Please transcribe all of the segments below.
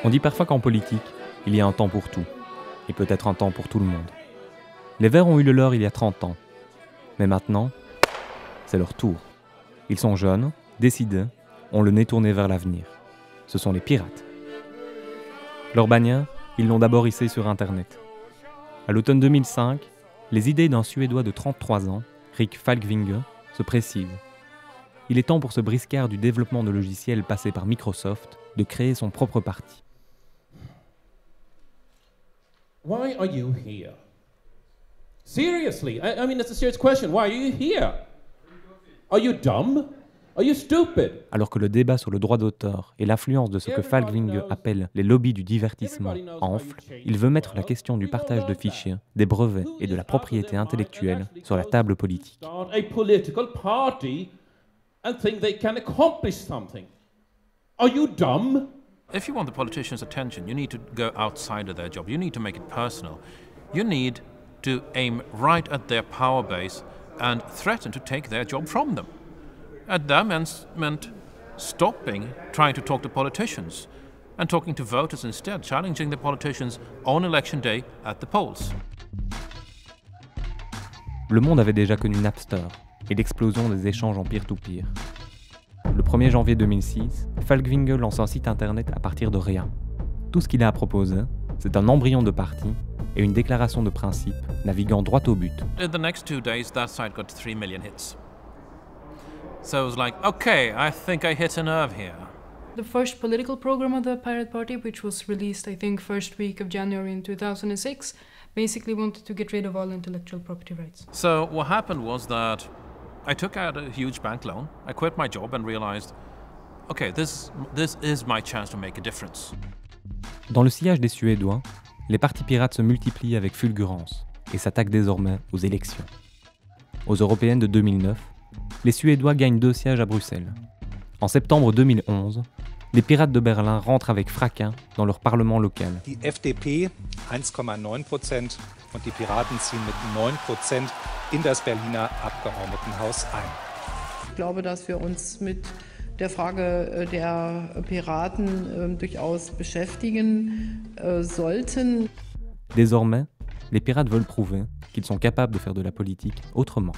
On dit parfois qu'en politique, il y a un temps pour tout, et peut-être un temps pour tout le monde. Les Verts ont eu le leur il y a 30 ans. Mais maintenant, c'est leur tour. Ils sont jeunes, décidés, ont le nez tourné vers l'avenir. Ce sont les pirates. Leur bannière, ils l'ont d'abord hissée sur Internet. À l'automne 2005, les idées d'un Suédois de 33 ans, Rick Falkvinge, se précisent. Il est temps pour ce briscard du développement de logiciels passé par Microsoft de créer son propre parti. Why are you here? Seriously, I mean, that's a serious question. Why are you here? Are you dumb? Are you stupid? Alors que le débat sur le droit d'auteur et l'influence de ce que Falkvinge appelle les lobbies du divertissement enfle, il veut mettre la question du partage de fichiers, des brevets et de la propriété intellectuelle sur la table politique. A political party and think they can accomplish something. Are you dumb? If you want the politicians' attention, you need to go outside of their job. You need to make it personal. You need to aim right at their power base and threaten to take their job from them. And that meant stopping trying to talk to politicians and talking to voters instead, challenging the politicians on election day at the polls. Le monde avait déjà connu Napster et l'explosion des échanges en peer-to-peer. Le 1er janvier 2006, Falkvinge lance un site internet à partir de rien. Tout ce qu'il a à proposer, c'est un embryon de parti et une déclaration de principe naviguant droit au but. In the next 2 days, that site got 3 million hits. So it was like, okay, I think I hit a nerve here. The first political program of the Pirate Party, which was released, I think, first week of January in 2006, basically wanted to get rid of all intellectual property rights. So what happened was that I took out a huge bank loan, I quit my job and realized, okay, this is my chance to make a difference. Dans le sillage des Suédois, les partis pirates se multiplient avec fulgurance et s'attaquent désormais aux élections. Aux européennes de 2009, les Suédois gagnent 2 sièges à Bruxelles. En septembre 2011, les pirates de Berlin rentrent avec fracas dans leur parlement local. Die FDP 1,9% und die Piraten ziehen mit 9% in das Berliner Abgeordnetenhaus ein. Ich glaube, dass wir uns mit der Frage der Piraten durchaus beschäftigen sollten. Désormais, les pirates veulent prouver qu'ils sont capables de faire de la politique autrement.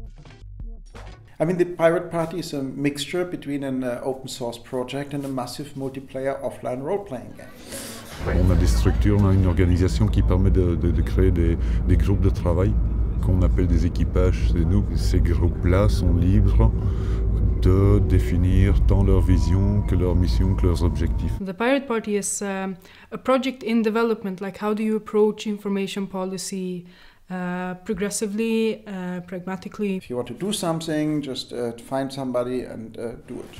I mean, the Pirate Party is a mixture between an open source project and a massive multiplayer offline role-playing game. On a des structures, on a une organisation qui permet de créer des groupes de travail qu'on appelle des équipages. Et nous, ces groupes-là sont libres de définir tant leur vision que leur mission, que leurs objectifs. The Pirate Party is a project in development, like how do you approach information policy progressively, pragmatically. If you want to do something, just find somebody and do it.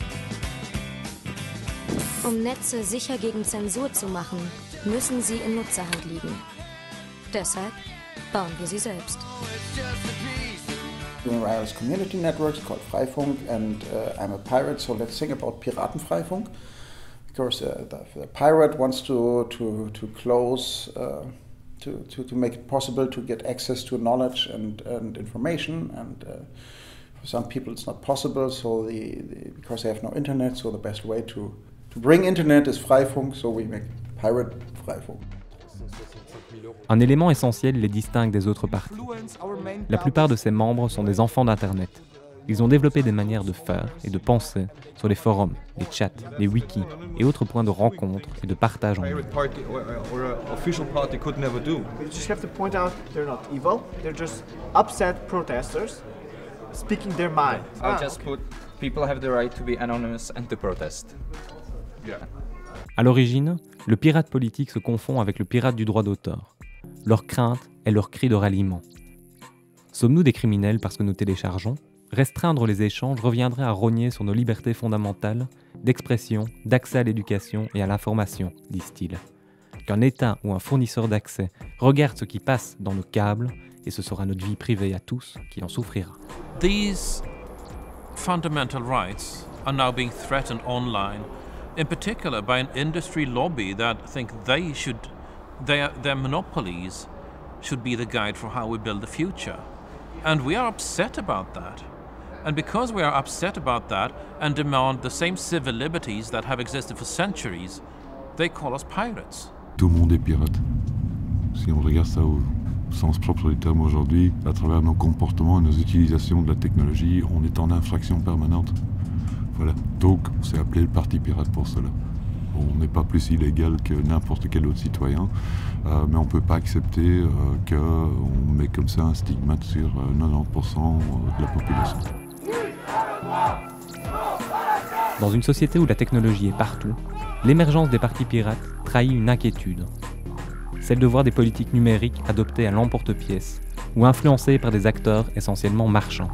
Um Netze sicher gegen Zensur zu machen, müssen sie in Nutzerhand liegen. Deshalb bauen wir sie selbst. Doing wireless community networks called Freifunk, and I'm a pirate, so let's think about Piratenfreifunk, because the pirate wants to close. To make it possible to get access to knowledge and information, and for some people it's not possible, so because they have no internet, so the best way to bring internet is Freifunk, so we make Pirate Freifunk. Un élément essentiel les distingue des autres partis. La plupart de ses membres sont des enfants d'Internet. Ils ont développé des manières de faire et de penser sur les forums, les chats, les wikis et autres points de rencontre et de partage en ligne. À l'origine, le pirate politique se confond avec le pirate du droit d'auteur. Leur crainte est leur cri de ralliement. Sommes-nous des criminels parce que nous téléchargeons ? Restreindre les échanges reviendrait à rogner sur nos libertés fondamentales d'expression, d'accès à l'éducation et à l'information, disent-ils. Qu'un État ou un fournisseur d'accès regarde ce qui passe dans nos câbles et ce sera notre vie privée à tous qui en souffrira. These fundamental rights are now being threatened online, in particular by an industry lobby that think their monopolies should be the guide for how we build the future. And we are upset about that. And because we are upset about that and demand the same civil liberties that have existed for centuries, they call us pirates. Tout le monde est pirate. Si on regarde ça au sens propre du terme aujourd'hui, à travers nos comportements et nos utilisations de la technologie, on est en infraction permanente. Voilà. Donc, on s'est appelé le Parti pirate pour cela. On n'est pas plus illégal que n'importe quel autre citoyen, mais on ne peut pas accepter qu'on met comme ça un stigmate sur 90% de la population. Dans une société où la technologie est partout, l'émergence des partis pirates trahit une inquiétude. Celle de voir des politiques numériques adoptées à l'emporte-pièce ou influencées par des acteurs essentiellement marchands.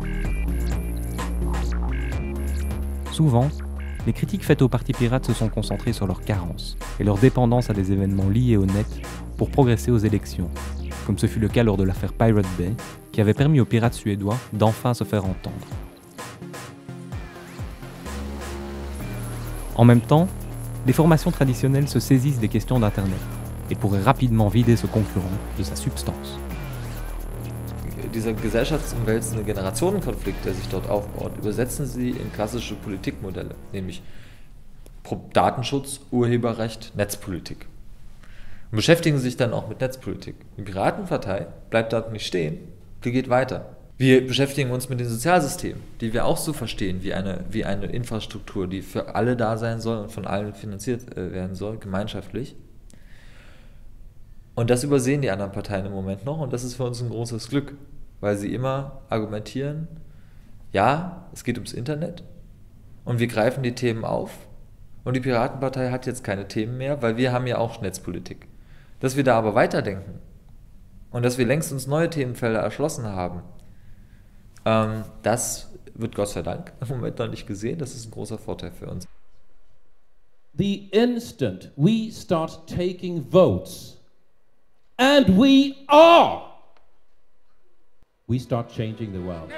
Souvent, les critiques faites aux partis pirates se sont concentrées sur leurs carences et leur dépendance à des événements liés au net pour progresser aux élections, comme ce fut le cas lors de l'affaire Pirate Bay, qui avait permis aux pirates suédois d'enfin se faire entendre. En même temps, les formations traditionnelles se saisissent des questions d'Internet et pourraient rapidement vider ce concurrent de sa substance. Dieser gesellschaftsumwälzende Generationenkonflikt, der sich dort aufbaut, übersetzen Sie in klassische Politikmodelle, nämlich Datenschutz, Urheberrecht, Netzpolitik. Und beschäftigen sich dann auch mit Netzpolitik. Die Piratenpartei bleibt dort nicht stehen, die geht weiter. Wir beschäftigen uns mit den Sozialsystemen, die wir auch so verstehen wie eine Infrastruktur, die für alle da sein soll und von allen finanziert werden soll, gemeinschaftlich. Und das übersehen die anderen Parteien im Moment noch und das ist für uns ein großes Glück, weil sie immer argumentieren, ja, es geht ums Internet und wir greifen die Themen auf und die Piratenpartei hat jetzt keine Themen mehr, weil wir haben ja auch Netzpolitik. Dass wir da aber weiterdenken und dass wir längst uns neue Themenfelder erschlossen haben, das wird Gott sei Dank im Moment noch nicht gesehen, das ist ein großer Vorteil für uns. The instant we start taking votes, and we start changing the world.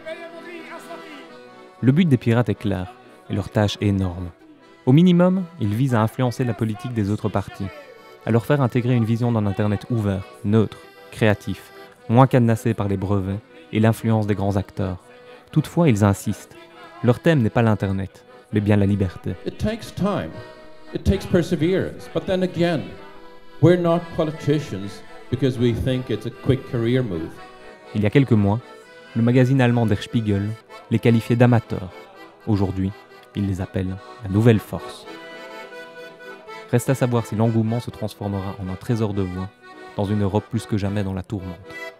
Le but des pirates est clair, et leur tâche énorme. Au minimum, ils visent à influencer la politique des autres partis, à leur faire intégrer une vision d'un Internet ouvert, neutre, créatif, moins cadenassé par les brevets et l'influence des grands acteurs. Toutefois, ils insistent. Leur thème n'est pas l'Internet, mais bien la liberté. It takes time, it takes perseverance, but then again, we're not politicians because we think it's a quick career move. Il y a quelques mois, le magazine allemand Der Spiegel les qualifiait d'amateurs. Aujourd'hui, il les appelle la nouvelle force. Reste à savoir si l'engouement se transformera en un trésor de voix dans une Europe plus que jamais dans la tourmente.